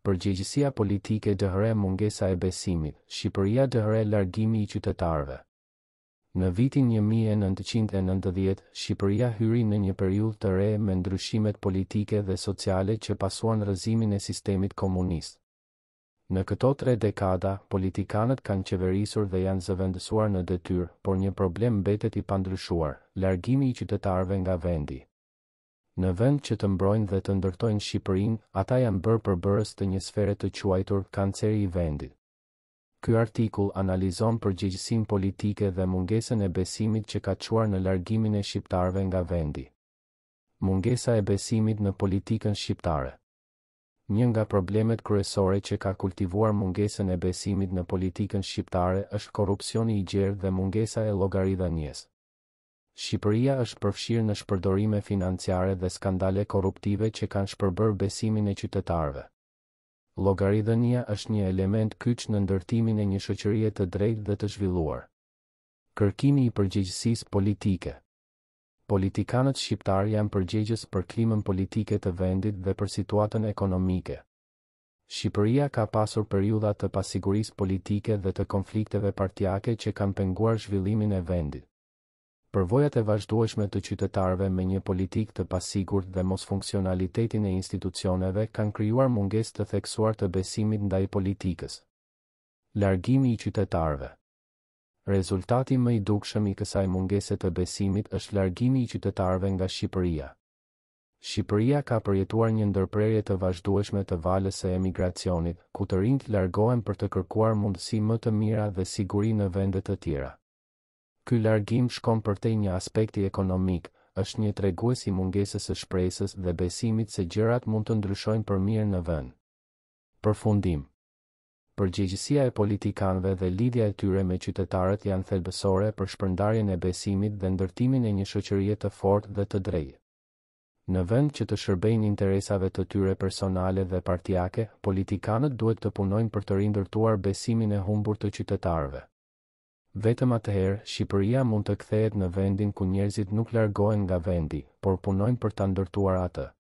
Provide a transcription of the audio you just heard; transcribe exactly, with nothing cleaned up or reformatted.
Përgjegjësia politike dëhëre mungesa e besimit, Shqipëria dëhëre largimi i qytetarëve. Në vitin një mijë e nëntëqind e nëntëdhjetë, Shqipëria hyri në një periudhë të re me ndryshimet politike dhe sociale që pasuan rrëzimin e sistemit komunist. Në këto tre dekada, politikanët kanë qeverisur dhe janë zëvendësuar në detyrë, por një problem mbetet i pandryshuar, largimi i qytetarëve nga vendi. Në vend që të mbrojnë dhe të ndërtojnë Shqipërinë, ata janë bërë përbërës të një sfere të quajtur kanceri i vendit. Ky artikull analizon përgjegjësinë politike dhe mungesën e besimit që ka çuar në largimin e shqiptarëve nga vendi. Mungesa e besimit në politikën shqiptare. Një nga problemet kryesore që ka kultivuar mungesën e besimit në politikën shqiptare është korrupsioni i gjerë dhe mungesa e llogaridhënies. Shqipëria është përfshirë në shpërdorime financiare dhe skandale korruptive që kanë shpërbërë besimin e qytetarëve. Llogaridhënia është një element kyç në ndërtimin e një shoqërie të drejtë dhe të zhvilluar. Kërkimi i përgjegjësisë politike. Politikanët shqiptar janë përgjegjës për klimën politike të vendit dhe për situatën ekonomike. Shqipëria ka pasur periudha të pasigurisë politike dhe të konflikteve partijake që kanë penguar zhvillimin e vendit. Përvojat e vazhdueshme të qytetarëve me një politikë të pasigurt dhe mos funksionalitetin e institucioneve kanë krijuar mungesë të theksuar të besimit ndaj politikës. Largimi i qytetarëve. Rezultati më i dukshëm i kësaj mungese të besimit është largimi i qytetarëve nga Shqipëria. Shqipëria ka përjetuar një ndërprerje të vazhdueshme të valës së emigracionit, ku të rinjt largohen për të kërkuar mundësi më të mira dhe siguri në vende të tjera. Ky largim shkon përtej një aspekti ekonomik, është një tregues i mungesës së shpresës dhe besimit se gjërat mund të ndryshojnë për mirë në vend. Përfundim. Përgjegjësia e politikanëve dhe lidhja e tyre me qytetarët janë thelbësore për shpërndarjen e besimit dhe ndërtimin e një shoqërie të fortë dhe të drejtë. Në vend që të shërbejnë interesave të tyre personale dhe partijake, politikanët duhet të punojnë për të rindërtuar besimin e humbur të qytetarëve. Vetëm atëherë, Shqipëria mund të kthehet në vendin ku njerëzit nuk largohen nga vendi, por punojnë për ta ndërtuar atë.